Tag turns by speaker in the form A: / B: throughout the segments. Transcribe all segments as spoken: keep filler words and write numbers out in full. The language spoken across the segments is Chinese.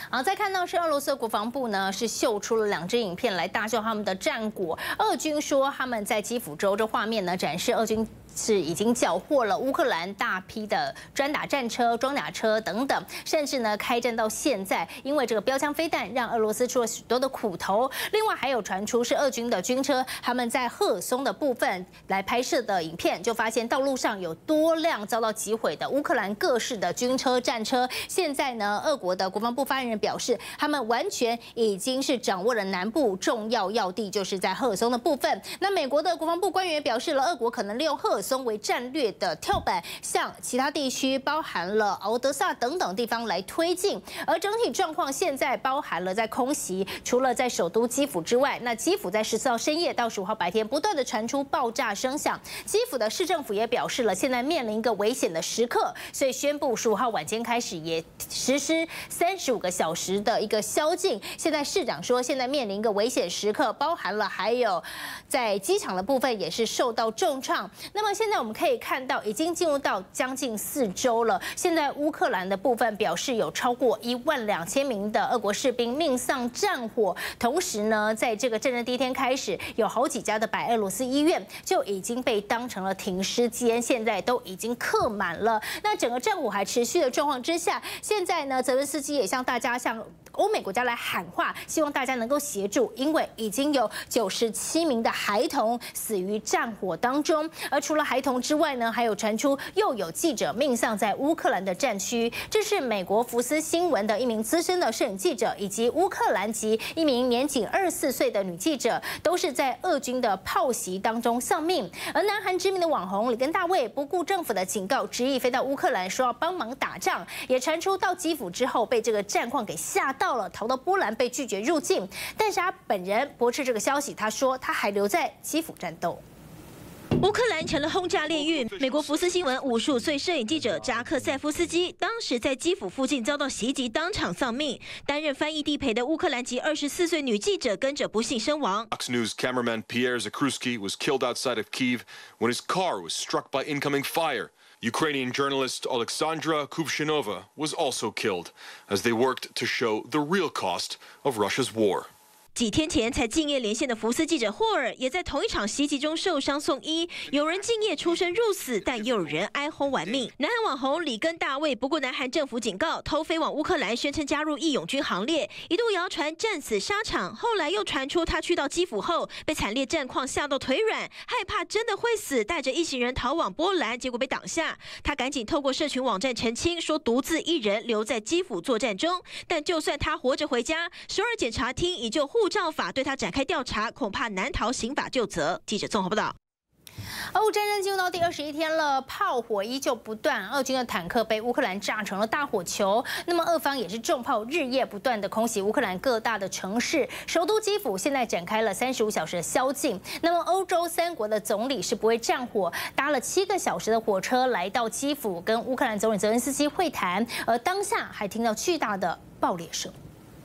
A: 好，再看到是俄罗斯国防部呢，是秀出了两支影片来大秀他们的战果。俄军说他们在基辅州，这画面呢展示俄军是已经缴获了乌克兰大批的专打战车、装甲车等等，甚至呢开战到现在，因为这个标枪飞弹让俄罗斯出了许多的苦头。另外还有传出是俄军的军车，他们在赫尔松的部分来拍摄的影片，就发现道路上有多辆遭到击毁的乌克兰各式的军车、战车。现在呢，俄国的国防部发言人表示，他们完全已经是掌握了南部重要要地，就是在赫尔松的部分。那美国的国防部官员表示了，俄国可能利用赫尔松为战略的跳板，向其他地区，包含了敖德萨等等地方来推进。而整体状况现在包含了在空袭，除了在首都基辅之外，那基辅在十四号深夜到十五号白天不断的传出爆炸声响。基辅的市政府也表示了，现在面临一个危险的时刻，所以宣布十五号晚间开始也实施三十五个小时的一个宵禁。现在市长说，现在面临一个危险时刻，包含了还有在机场的部分也是受到重创。那么现在我们可以看到，已经进入到将近四周了。现在乌克兰的部分表示，有超过一万两千名的俄国士兵命丧战火。同时呢，在这个战争第一天开始，有好几家的白俄罗斯医院就已经被当成了停尸间，现在都已经客满了。那整个战火还持续的状况之下，现在呢，泽连斯基也向大家向欧美国家来喊话，希望大家能够协助，因为已经有九十七名的孩童死于战火当中。而除了孩童之外呢，还有传出又有记者命丧在乌克兰的战区。这是美国福斯新闻的一名资深的摄影记者，以及乌克兰籍一名年仅二十四岁的女记者，都是在俄军的炮袭当中丧命。而南韩知名的网红里根大卫不顾政府的警告，执意飞到乌克兰说要帮忙打仗，也传出到基辅之后被这个战况给吓到了，逃到波兰被拒绝入境。但是他本人驳斥这个消息，他说他还留在基辅战斗。
B: 乌克兰成了轰炸炼狱。美国福斯新闻五十五岁摄影记者扎克塞夫斯基当时在基辅附近遭到袭击，当场丧命。担任翻译地陪的乌克兰籍二十四岁女记者跟着不幸身亡。
C: Fox News cameraman Pierre Zakruski was killed outside of Kyiv when his car was struck by incoming fire. Ukrainian journalist Alexandra Kubshinova was also killed as they worked to show the real cost of Russia's war.
B: 几天前才敬业连线的福斯记者霍尔，也在同一场袭击中受伤送医。有人敬业出生入死，但又有人哀轰完命。南韩网红里根大卫不顾南韩政府警告，偷飞往乌克兰，宣称加入义勇军行列，一度谣传战死沙场。后来又传出他去到基辅后，被惨烈战况吓到腿软，害怕真的会死，带着一行人逃往波兰，结果被挡下。他赶紧透过社群网站澄清，说独自一人留在基辅作战中。但就算他活着回家，首尔检察厅已就护照法对他展开调查，恐怕难逃刑法究责。记者综合报道。
A: 俄乌战争进入到第二十一天了，炮火依旧不断，俄军的坦克被乌克兰炸成了大火球。那么俄方也是重炮日夜不断的空袭乌克兰各大的城市，首都基辅现在展开了三十五小时的宵禁。那么欧洲三国的总理是不会战火，搭了七个小时的火车来到基辅，跟乌克兰总理泽连斯基会谈，而当下还听到巨大的爆裂声。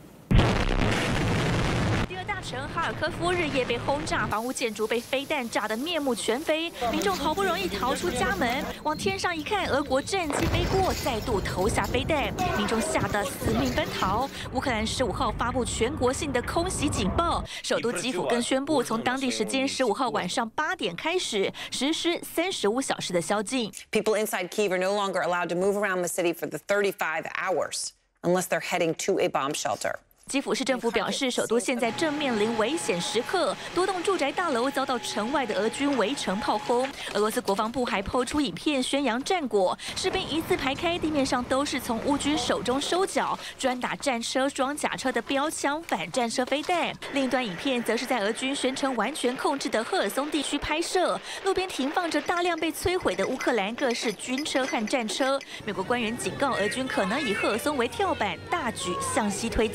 D: 大城哈尔科夫日夜被轰炸，房屋建筑被飞弹炸得面目全非，民众好不容易逃出家门，往天上一看，俄国战机飞过，再度投下飞弹，民众吓得死命奔逃。乌克兰十五号发布全国性的空袭警报，首都基辅更宣布从当地时间十五号晚上八点开始实施三十五小时的宵禁。
E: People inside Kyiv are no longer allowed to move around the city for the thirty-five hours unless they're heading to a bomb shelter.
D: 基辅市政府表示，首都现在正面临危险时刻，多栋住宅大楼遭到城外的俄军围城炮轰。俄罗斯国防部还抛出影片宣扬战果，士兵一字排开，地面上都是从乌军手中收缴专打战车、装甲车的标枪反战车飞弹。另一段影片则是在俄军宣称完全控制的赫尔松地区拍摄，路边停放着大量被摧毁的乌克兰各式军车和战车。美国官员警告，俄军可能以赫尔松为跳板，大举向西推进。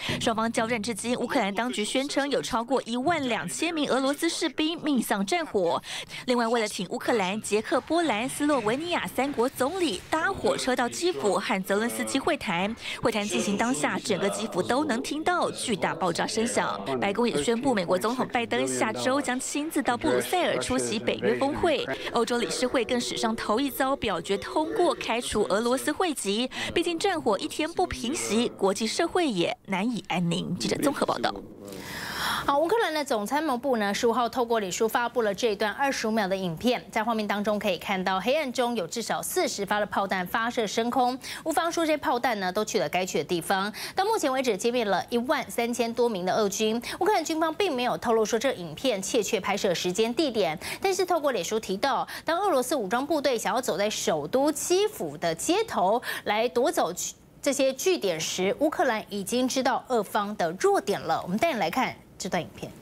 D: 双方交战至今，乌克兰当局宣称有超过一万两千名俄罗斯士兵命丧战火。另外，为了挺乌克兰，捷克、波兰、斯洛文尼亚三国总理搭火车到基辅和泽伦斯基会谈。会谈进行当下，整个基辅都能听到巨大爆炸声响。白宫也宣布，美国总统拜登下周将亲自到布鲁塞尔出席北约峰会。欧洲理事会更史上头一遭表决通过开除俄罗斯会籍。毕竟战火一天不平息，国际社会也难以安宁。记者综合报道。
A: 好，乌克兰的总参谋部呢，十五号透过脸书发布了这一段二十五秒的影片，在画面当中可以看到，黑暗中有至少四十发的炮弹发射升空。乌方说，这些炮弹呢都去了该去的地方。到目前为止，歼灭了一万三千多名的俄军。乌克兰军方并没有透露说这影片确切拍摄时间、地点，但是透过脸书提到，当俄罗斯武装部队想要走在首都基辅的街头来夺走这些据点时，乌克兰已经知道俄方的弱点了。我们带你来看这段影片。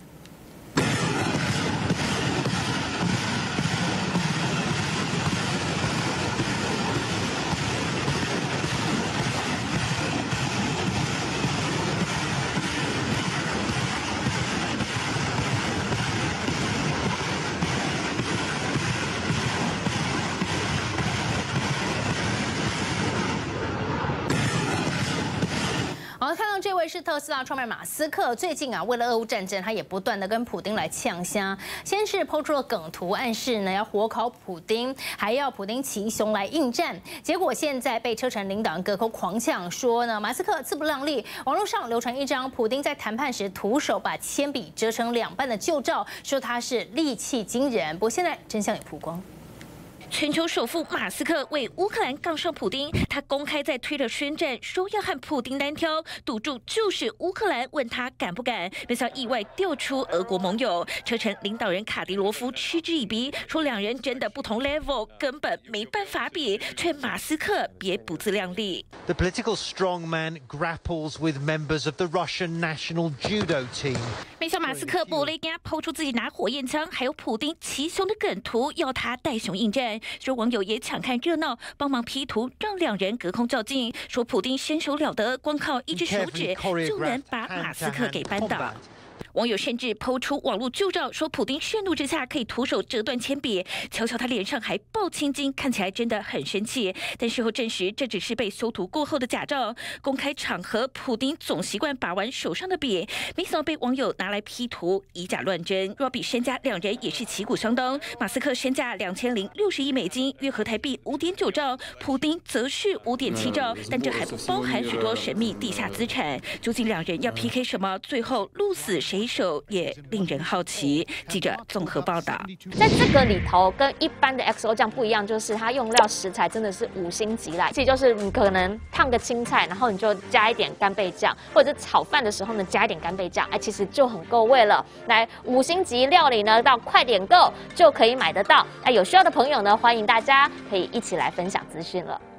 A: 好，看到这位是特斯拉创办人马斯克，最近啊，为了俄乌战争，他也不断的跟普丁来呛虾。先是抛出了梗图，暗示呢要火烤普丁，还要普丁骑熊来应战。结果现在被车臣领导人隔空狂呛，说呢马斯克自不量力。网络上流传一张普丁在谈判时徒手把铅笔折成两半的旧照，说他是力气惊人。不过现在真相也曝光。
B: 全球首富马斯克为乌克兰杠上普丁，他公开在推特宣战，说要和普丁单挑，赌注就是乌克兰，问他敢不敢，没想到意外调出俄国盟友。车臣领导人卡迪罗夫嗤之以鼻，说两人真的不同 level， 根本没办法比，劝马斯克别不自量力。
F: The political strongman grapples with members of the Russian national judo team.
B: 没想马斯克不雷家抛出自己拿火焰枪，还有普丁骑熊的梗图，要他带熊应战。说网友也抢看热闹，帮忙 P 图，让两人隔空较劲。说普丁身手了得，光靠一只手指就能把马斯克给扳倒。网友甚至抛出网络旧照，说普丁盛怒之下可以徒手折断铅笔，瞧瞧他脸上还爆青筋，看起来真的很生气。但事后证实，这只是被修图过后的假照。公开场合，普丁总习惯把玩手上的笔，没想到被网友拿来 P 图，以假乱真。若比身家，两人也是旗鼓相当。马斯克身价两千零六十亿美金，约合台币五点九兆；普丁则是五点七兆，但这还不包含许多神秘地下资产。究竟两人要 P K 什么？最后鹿死谁手也令人好奇。记者综合报道，
G: 在这个里头跟一般的 X O 酱不一样，就是它用料食材真的是五星级啦。其实就是你可能烫个青菜，然后你就加一点干贝酱，或者炒饭的时候呢加一点干贝酱，哎，其实就很够味了。来，五星级料理呢，到快点购就可以买得到。哎，有需要的朋友呢，欢迎大家可以一起来分享资讯了。